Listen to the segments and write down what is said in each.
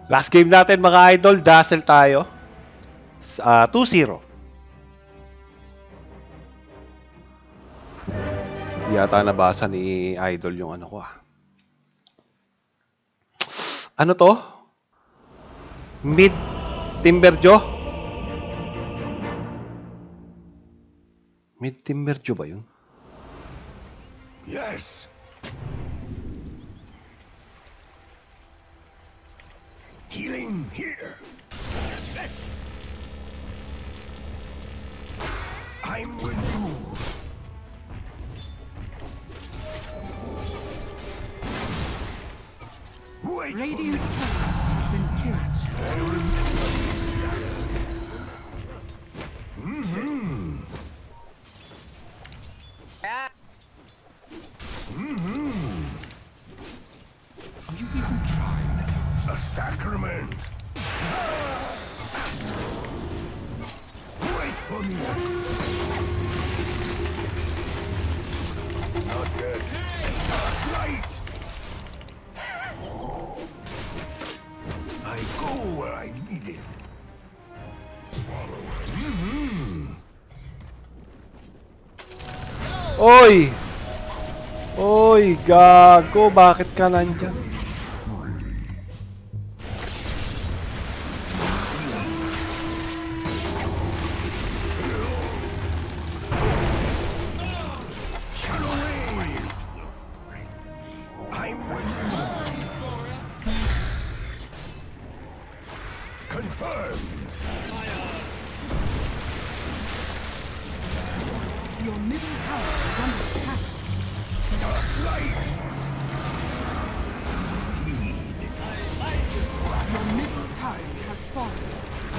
Last game natin mga idol, Dazzle tayo. 2-0. Yata nabasa ni Idol yung ano ko. Ano to? Mid Timberjo? Mid Timberjo ba yun? Yes. Healing here. I'm with you. Wait. Radiant's turret has been killed. You even tried a sacrament. Wait for me. Not yet. Right. I go where I need it. Oy! Oy, gago, bakit ka nandyan? I'm with you. Confirmed. Your middle tower is under attack. Dark light. Indeed. Your middle tower has fallen.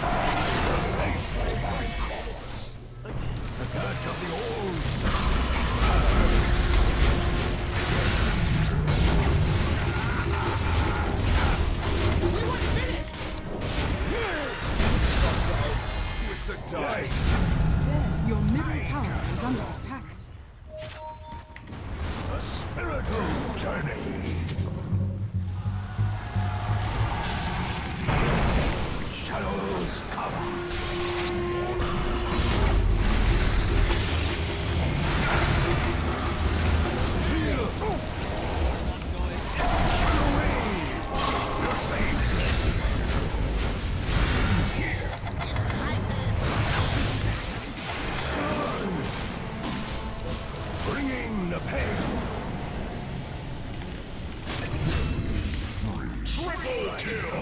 The dirt of the old. With the dice. Your middle tower is under attack. A spiritual journey. Shadows cover. You're safe. Bringing the pain. Triple kill.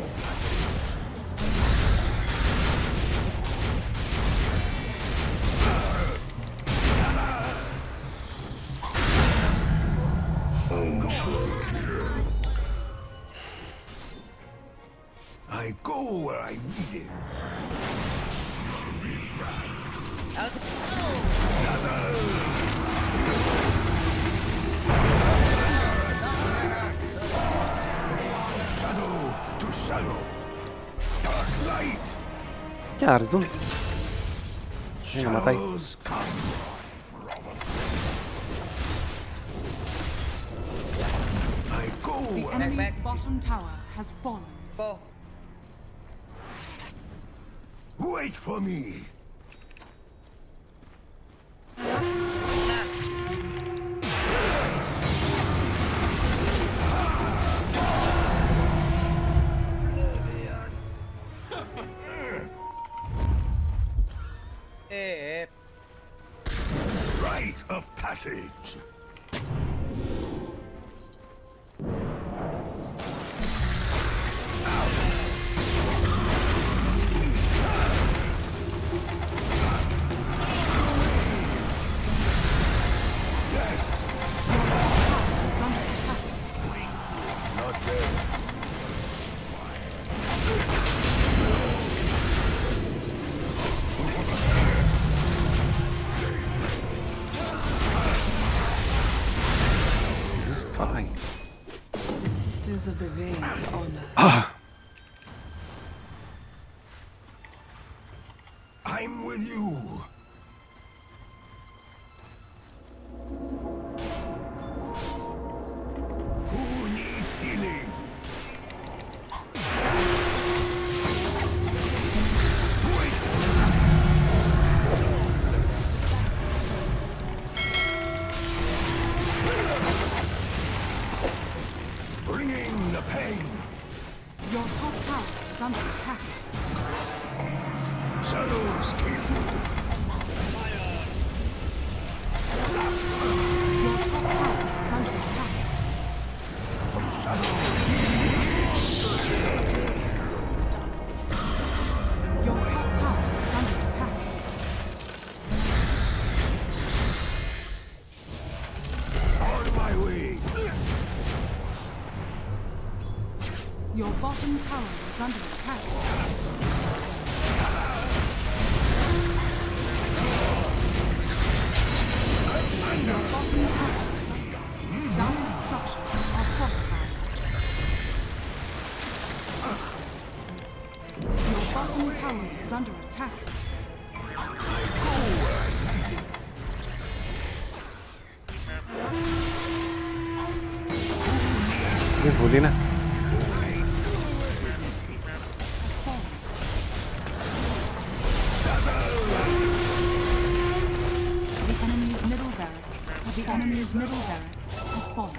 I go where I need it. Shadow to shadow. Dark light. Kaya dun. Ay, namatay. Shadows come. I go The where enemy's bottom tower has fallen. Go. Wait for me. Rite of passage. Yes. Is under attack. Not dead. Patay. The Sisters of the Veil honor. I'm with you. Who needs healing? Your top tower is under attack. Shadows kill. Your top tower is under attack. Your top tower is under attack. On my way. Your bottom tower is under attack. Your bottom tower is under dire structures are fortified. Your bottom tower is under attack. Huli na. The enemy's middle barracks has fallen.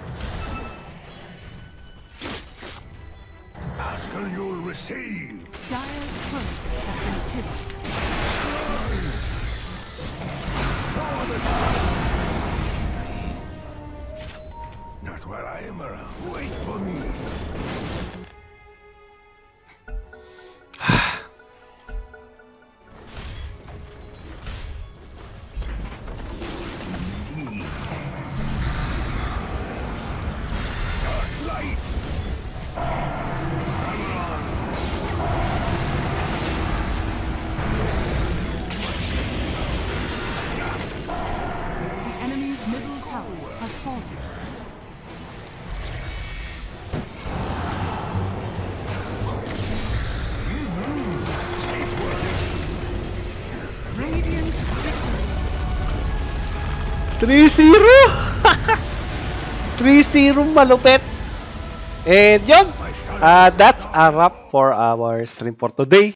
Ask and you'll receive. Dire's turret has been killed. Not while I am around. Wait for me. Radiant victory. 3-0! 3-0 malupit! And yun! That's a wrap for our stream for today.